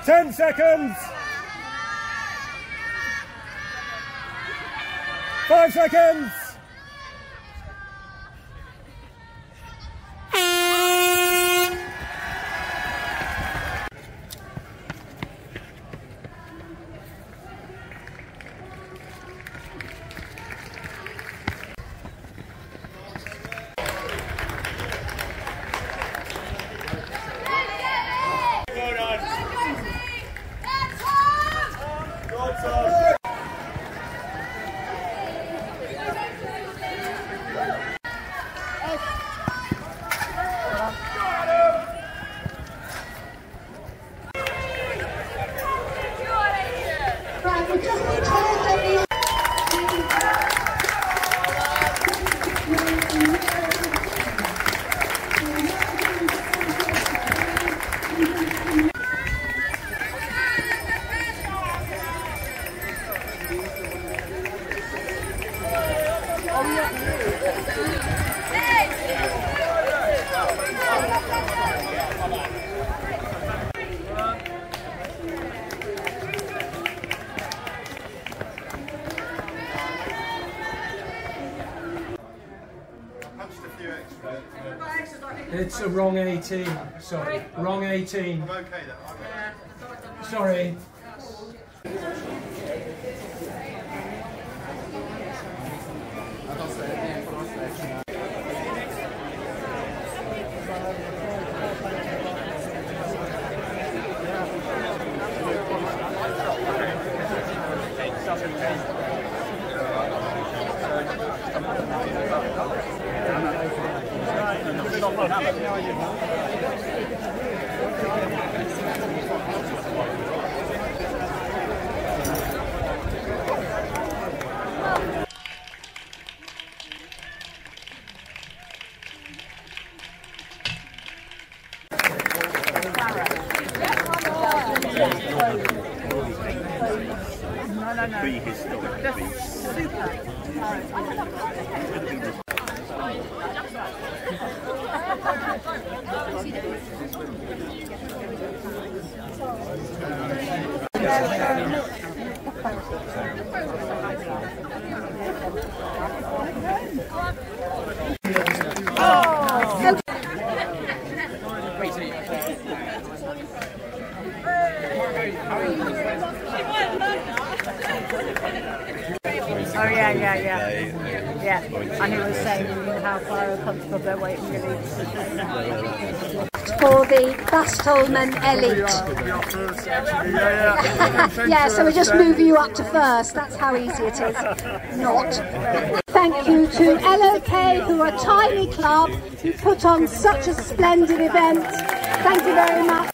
10 seconds. 5 seconds. It's a wrong 18, sorry. Wrong 18. I'm okay then. Sorry. Oh yeah. And he was saying how far uncomfortable they're waiting really. For the Bastolman Elite. Yeah, so we're just moving you up to first. That's how easy it is. Not. Thank you to LOK, who are a tiny club, who put on such a splendid event. Thank you very much.